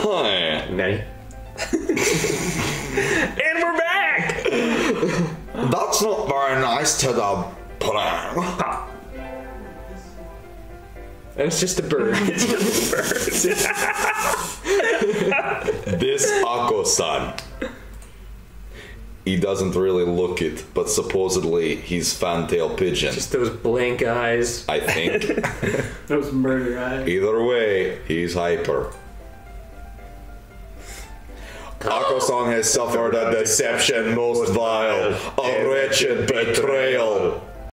Hi. Nanny. And we're back! That's not very nice to the plan. Pop. And it's just a bird. It's just a bird. This Okosan. He doesn't really look it, but supposedly he's fantail pigeon. Just those blank eyes. I think. Those murder eyes. Either way, he's hyper. Okosan has suffered a deception most vile, a wretched betrayal.